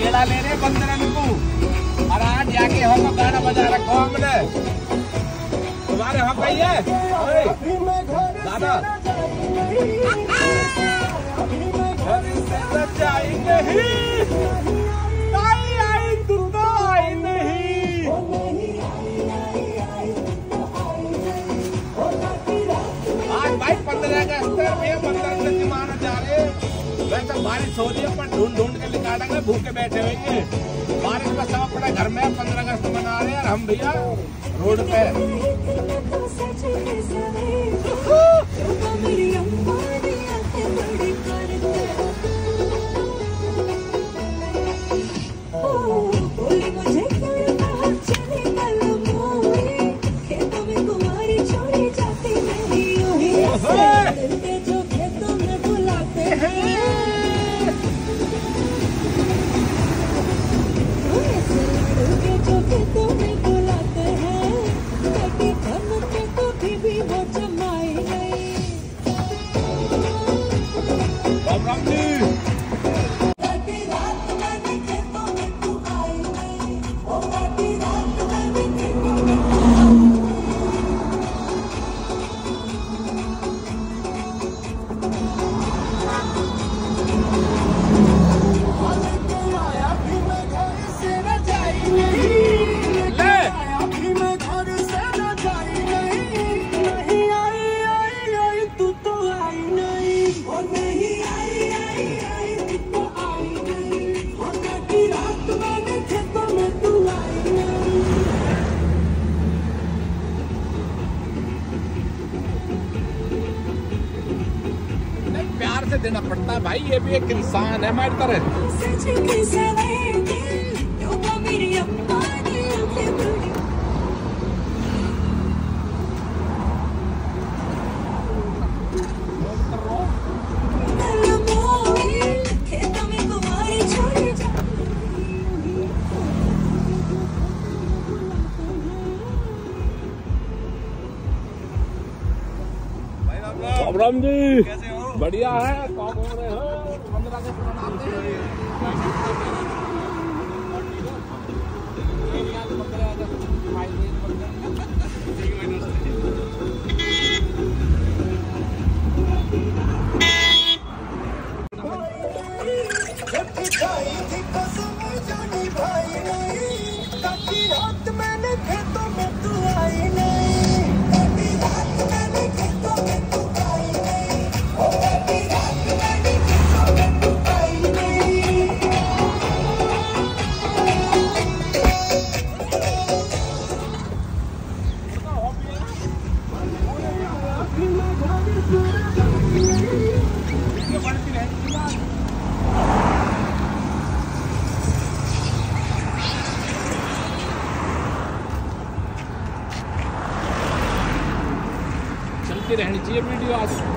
केला ले रहे बंदरन को और आज जाके हम गाना बजा रखो हमने तुम्हारे हम कही है दादा घर से जाई नहीं आई तू तो आई नहीं आज भाई 15 अगस्त में बंदरन से जमाना जा रहे वैसे बारिश हो रही है पर ढूंढ ढूंढ के निकालेंगे भूखे बैठे होंगे बारिश का सब अपने घर में 15 अगस्त मना रहे हैं और हम भैया रोड पे से देना पड़ता है भाई ये भी एक इंसान है हमारी तरह राम जी कैसे हो? बढ़िया है कौन हो रहे हो 15 अगस्त मनाते हैं चलती रहनी चाहिए वीडियो आज